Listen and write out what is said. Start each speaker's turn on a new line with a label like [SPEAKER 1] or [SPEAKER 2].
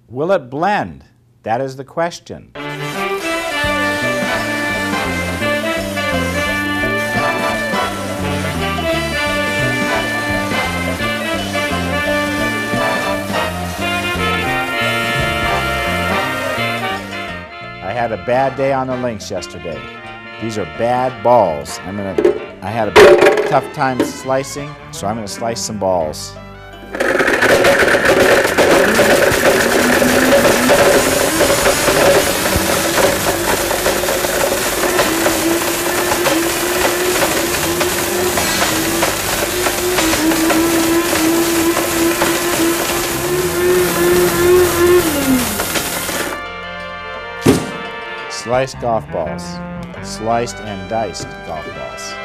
[SPEAKER 1] Will it blend? That is the question. I had a bad day on the links yesterday. These are bad balls. I had a tough time slicing, so I'm going to slice some balls. Sliced golf balls. Sliced and diced golf balls.